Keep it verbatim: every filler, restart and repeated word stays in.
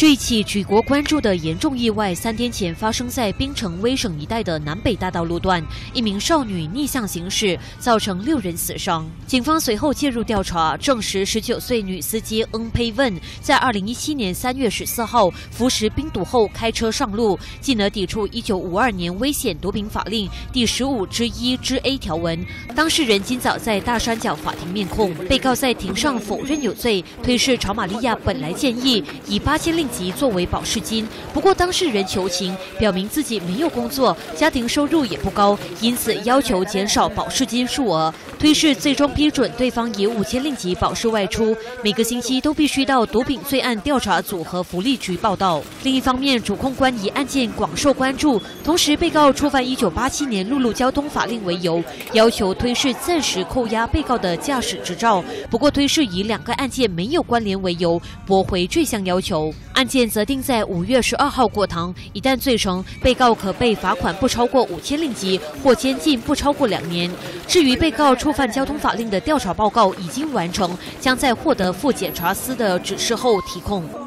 这一起举国关注的严重意外，三天前发生在槟城威省一带的南北大道路段，一名少女逆向行驶，造成六人死伤。警方随后介入调查，证实十九岁女司机恩佩问在二零一七年三月十四号服食冰毒后开车上路，进而抵触一九五二年危险毒品法令第十五之一之 A 条文。当事人今早在大山脚法庭面控，被告在庭上否认有罪，推示乔玛利亚本来建议以八千令吉作为保释金，不过当事人求情，表明自己没有工作，家庭收入也不高，因此要求减少保释金数额。推示最终批准对方以五千令吉保释外出，每个星期都必须到毒品罪案调查组和福利局报到。另一方面，主控官以案件广受关注，同时被告触犯一九八七年陆路交通法令为由，要求推示暂时扣押被告的驾驶执照。不过推示以两个案件没有关联为由，驳回这项要求。案件则定在五月十二号过堂，一旦罪成，被告可被罚款不超过五千令吉或监禁不超过两年。至于被告触犯交通法令的调查报告已经完成，将在获得副检察司的指示后提控。